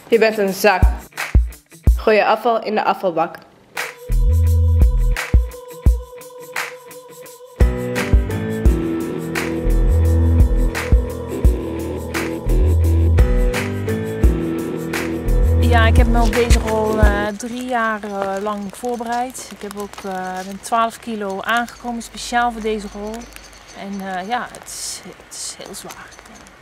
Je bent een zak. Gooi je afval in de afvalbak. Ja, ik heb me op deze rol 3 jaar lang voorbereid. Ik heb ook ben 12 kilo aangekomen speciaal voor deze rol. En ja, het is heel zwaar.